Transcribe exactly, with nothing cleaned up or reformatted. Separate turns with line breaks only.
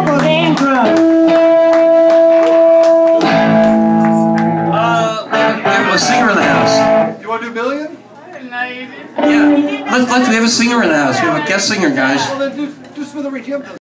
A singer in the house.
You want to do a million?
Yeah. Let's, let's, we have a singer in the house. We have a guest singer, guys.
Well, then do, do Smithereens.